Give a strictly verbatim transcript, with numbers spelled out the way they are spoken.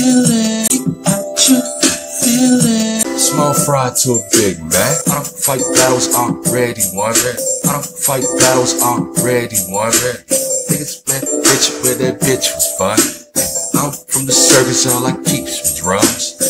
feeling, what you feeling. Small fry to a Big Mac. I don't fight battles already won, man. I don't fight battles already won, man. Niggas been bitch where that bitch was fun. I'm from the circus, all I keeps was drums.